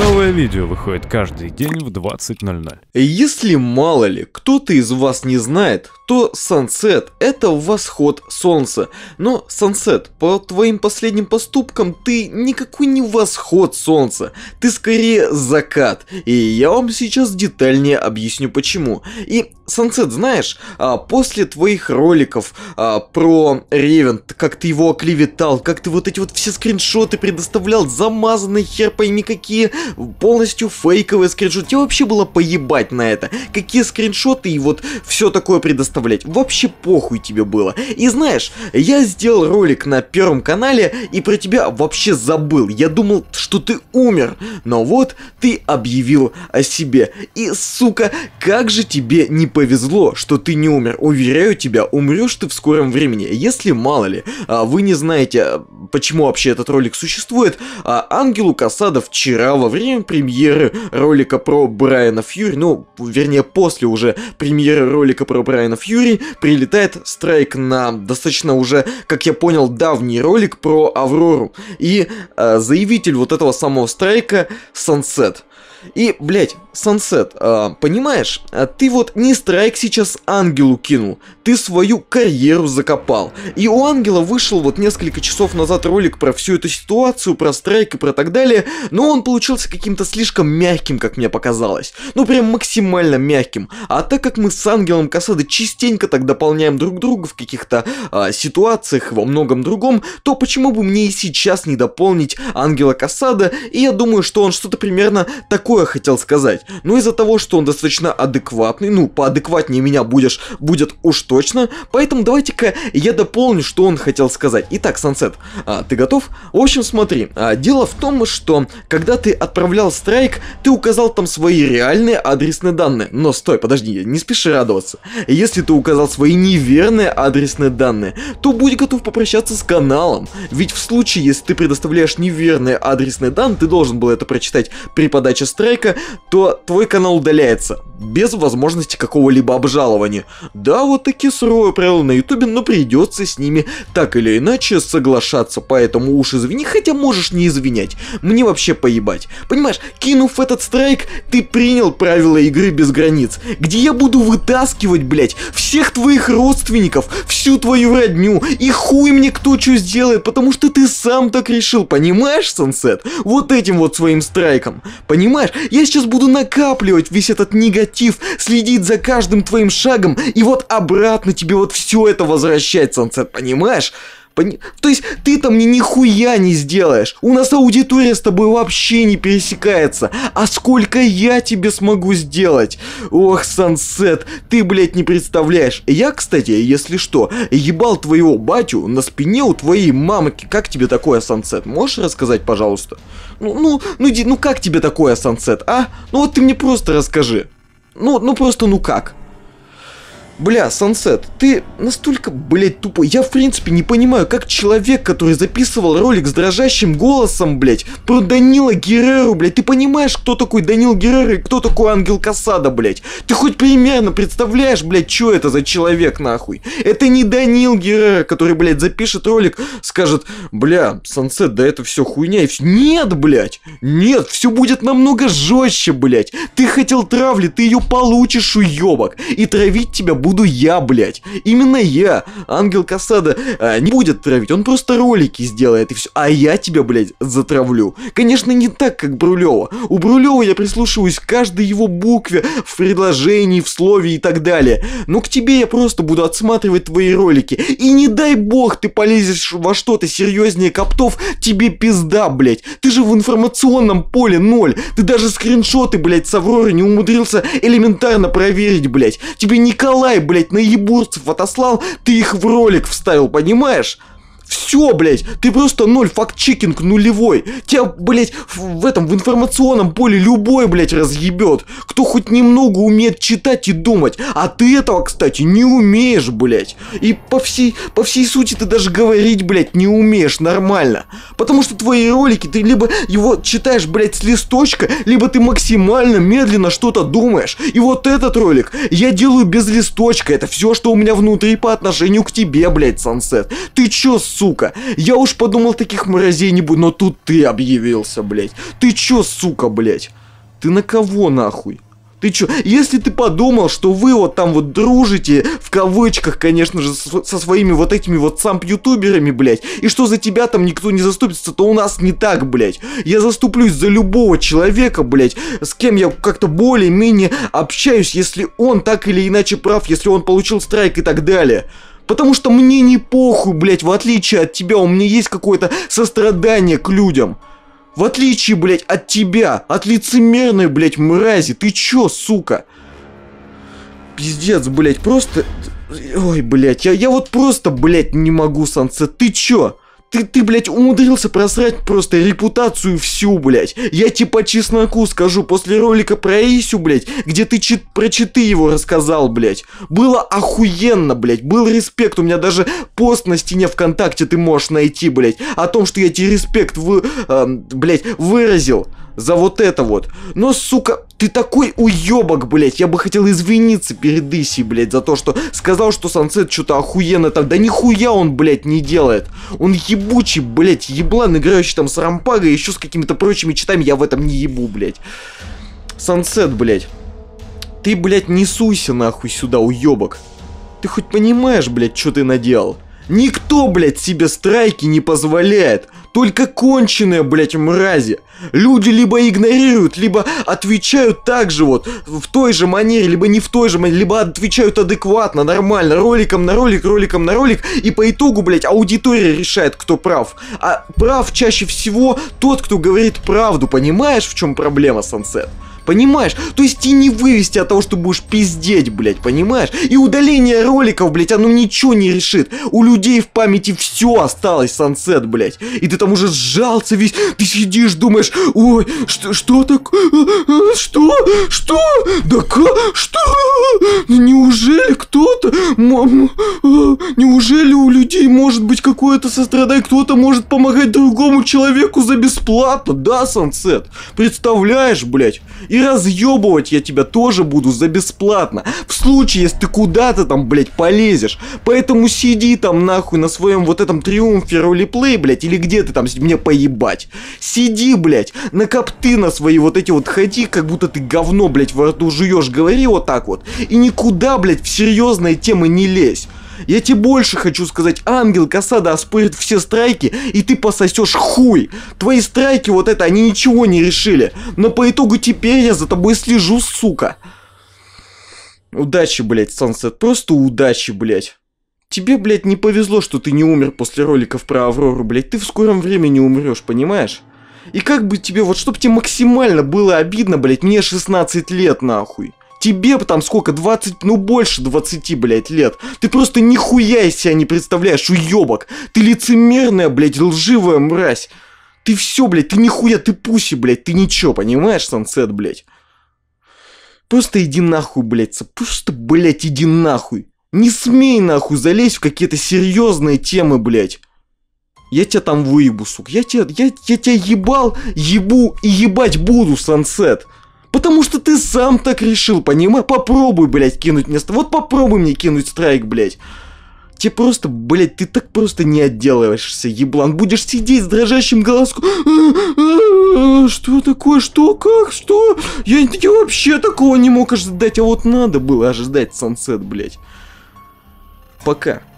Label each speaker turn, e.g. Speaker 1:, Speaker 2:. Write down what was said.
Speaker 1: Новое видео выходит каждый день в 20:00.
Speaker 2: Если мало ли кто-то из вас не знает, то Sunset — это восход солнца. Но, Sunset, по твоим последним поступкам ты никакой не восход солнца, ты скорее закат. И я вам сейчас детальнее объясню почему. И, Sunset, знаешь, после твоих роликов про Ревен, как ты его оклеветал, как ты вот эти вот все скриншоты предоставлял, замазанные хер пойми какие, полностью фейковые скриншоты, тебе вообще было поебать на это, какие скриншоты и вот все такое предоставлять, вообще похуй тебе было. И знаешь, я сделал ролик на Первом канале и про тебя вообще забыл, я думал, что ты умер, но вот ты объявил о себе, и сука, как же тебе не повезло, что ты не умер. Уверяю тебя, умрешь ты в скором времени. Если мало ли вы не знаете, почему вообще этот ролик существует, Ангелу Касада вчера во время премьеры ролика про Брайана Фьюри, ну, вернее, после уже премьеры ролика про Брайана Фьюри, прилетает страйк на достаточно уже, как я понял, давний ролик про Аврору. И заявитель вот этого самого страйка Sunset. И, блять, Sunset, понимаешь, ты вот не страйк сейчас Ангелу кинул, ты свою карьеру закопал. И у Ангела вышел вот несколько часов назад ролик про всю эту ситуацию, про страйк и про так далее, но он получился каким-то слишком мягким, как мне показалось. Ну, прям максимально мягким. А так как мы с Ангелом Касадо частенько так дополняем друг друга в каких-то ситуациях, во многом другом, то почему бы мне и сейчас не дополнить Ангела Касадо? И я думаю, что он что-то примерно такое хотел сказать. Но из-за того, что он достаточно адекватный, ну, поадекватнее меня будет уж точно, поэтому давайте-ка я дополню, что он хотел сказать. Итак, Sunset, ты готов? В общем, смотри, дело в том, что когда ты отправлял страйк, ты указал там свои реальные адресные данные. Но стой, подожди, не спеши радоваться. Если ты указал свои неверные адресные данные, то будь готов попрощаться с каналом. Ведь в случае, если ты предоставляешь неверные адресные данные, ты должен был это прочитать при подаче страйка, то твой канал удаляется, без возможности какого-либо обжалования. Да, вот такие суровые правила на ютубе, но придется с ними так или иначе соглашаться, поэтому уж извини, хотя можешь не извинять, мне вообще поебать. Понимаешь, кинув этот страйк, ты принял правила игры без границ, где я буду вытаскивать, блять, всех твоих родственников, всю твою родню, и хуй мне кто что сделает, потому что ты сам так решил, понимаешь, Sunset? Вот этим вот своим страйком, понимаешь? Я сейчас буду накапливать весь этот негатив, следить за каждым твоим шагом, и вот обратно тебе вот все это возвращать, Sunset, понимаешь? То есть ты-то мне нихуя не сделаешь. У нас аудитория с тобой вообще не пересекается. А сколько я тебе смогу сделать? Ох, Sunset, ты, блядь, не представляешь. Я, кстати, если что, ебал твоего батю на спине у твоей мамки. Как тебе такое, Sunset? Можешь рассказать, пожалуйста? Ну как тебе такое, Sunset, а? Ну вот ты мне просто расскажи. Ну просто, ну как? Бля, Sunset, ты настолько, блядь, тупой. Я, в принципе, не понимаю, как человек, который записывал ролик с дрожащим голосом, блядь, про Данила Герреру, блядь. Ты понимаешь, кто такой Данил Геррера и кто такой Ангел Касада, блядь? Ты хоть примерно представляешь, блядь, что это за человек, нахуй? Это не Данил Геррера, который, блядь, запишет ролик, скажет, бля, Sunset, да это все хуйня и все. Нет, блядь, нет, все будет намного жестче, блядь. Ты хотел травли, ты ее получишь, уебок. И травить тебя буду я, блядь. Именно я. Ангел Касада не будет травить, он просто ролики сделает и все. А я тебя, блядь, затравлю. Конечно, не так, как Брулева. У Брулева я прислушиваюсь к каждой его букве в предложении, в слове и так далее. Но к тебе я просто буду отсматривать твои ролики. И не дай бог ты полезешь во что-то серьезнее Коптов, тебе пизда, блядь. Ты же в информационном поле ноль. Ты даже скриншоты, блядь, с Авроры не умудрился элементарно проверить, блядь. Тебе Николай, блять, наебурцев отослал, ты их в ролик вставил, понимаешь? Все, блядь, ты просто ноль, факт-чекинг нулевой. Тебя, блядь, в информационном поле любой, блядь, разъебет. Кто хоть немного умеет читать и думать. А ты этого, кстати, не умеешь, блядь. И по всей сути ты даже говорить, блядь, не умеешь нормально. Потому что твои ролики, ты либо его читаешь, блядь, с листочка, либо ты максимально медленно что-то думаешь. И вот этот ролик я делаю без листочка. Это все, что у меня внутри по отношению к тебе, блядь, Sunset. Ты чё, сука? сука? Я уж подумал, таких мразей не будет, но тут ты объявился, блядь. Ты чё, сука, блядь? Ты на кого, нахуй? Ты чё, если ты подумал, что вы вот там вот дружите, в кавычках, конечно же, со своими вот этими вот самп-ютуберами, блядь, и что за тебя там никто не заступится, то у нас не так, блядь. Я заступлюсь за любого человека, блядь, с кем я как-то более-менее общаюсь, если он так или иначе прав, если он получил страйк и так далее. Потому что мне не похуй, блядь, в отличие от тебя, у меня есть какое-то сострадание к людям. В отличие, блядь, от тебя, от лицемерной, блядь, мрази. Ты чё, сука? Пиздец, блядь, просто... Ой, блядь, я вот просто, блядь, не могу, Сансет. Ты чё? Ты, блядь, умудрился просрать просто репутацию всю, блядь. Я тебе по чесноку скажу, после ролика про Исю, блядь, где ты про читы его рассказал, блядь, было охуенно, блядь, был респект. У меня даже пост на стене ВКонтакте ты можешь найти, блядь, о том, что я тебе респект, блядь, выразил за вот это вот. Но, сука, ты такой уёбок, блядь. Я бы хотел извиниться перед Исей, блядь, за то, что сказал, что Сансет что-то охуенно там. Да нихуя он, блядь, не делает. Он ебучий, блядь, еблан, играющий там с рампагой, еще с какими-то прочими читами. Я в этом не ебу, блядь. Сансет, блядь. Ты, блядь, не суйся нахуй сюда, уёбок. Ты хоть понимаешь, блядь, что ты наделал? Никто, блядь, себе страйки не позволяет. Только конченые, блядь, мрази. Люди либо игнорируют, либо отвечают так же вот, в той же манере, либо не в той же манере, либо отвечают адекватно, нормально, роликом на ролик, роликом на ролик, и по итогу, блядь, аудитория решает, кто прав. А прав чаще всего тот, кто говорит правду, понимаешь, в чем проблема, Сансет? Понимаешь? То есть и не вывести от того, что будешь пиздеть, блядь, понимаешь? И удаление роликов, блядь, оно ничего не решит. У людей в памяти все осталось, Сансет, блядь. И ты там уже сжался весь, ты сидишь, думаешь, ой, что такое? Что? Да как? Что? Неужели кто-то... Неужели у людей может быть какое-то сострадание? Кто-то может помогать другому человеку за бесплатно? Да, Сансет? Представляешь, блядь? И разъебывать я тебя тоже буду за бесплатно. В случае, если ты куда-то там, блядь, полезешь. Поэтому сиди там нахуй на своем вот этом триумфе ролеплей, блядь, или где ты там, мне поебать. Сиди, блядь, на копты на свои вот эти вот ходи, как будто ты говно, блядь, во рту жуешь, говори вот так вот. И никуда, блядь, в серьезные темы не лезь. Я тебе больше хочу сказать, Ангел Касада оспорит все страйки, и ты пососешь хуй. Твои страйки вот это, они ничего не решили. Но по итогу теперь я за тобой слежу, сука. Удачи, блядь, Сансет, просто удачи, блядь. Тебе, блядь, не повезло, что ты не умер после роликов про Аврору, блядь. Ты в скором времени умрешь, понимаешь? И как бы тебе, вот чтоб тебе максимально было обидно, блядь, мне 16 лет, нахуй. Тебе там сколько, 20, ну больше 20, блядь, лет. Ты просто нихуя из себя не представляешь, уёбок. Ты лицемерная, блядь, лживая мразь. Ты все, блядь, ты нихуя, ты пуси, блядь, ты ничего, понимаешь, Сансет, блядь? Просто иди нахуй, блядь, просто, блядь, иди нахуй. Не смей нахуй залезть в какие-то серьезные темы, блядь. Я тебя там выебу, сука. Я тебя ебал, ебу и ебать буду, Сансет. Потому что ты сам так решил, понимаешь? Попробуй, блядь, кинуть мне... Вот попробуй мне кинуть страйк, блядь. Тебе просто, блядь, ты так просто не отделаешься, еблан. Будешь сидеть с дрожащим голоском. Что такое? Что? Как? Что? Я вообще такого не мог ожидать. А вот надо было ожидать, Сансет, блядь. Пока.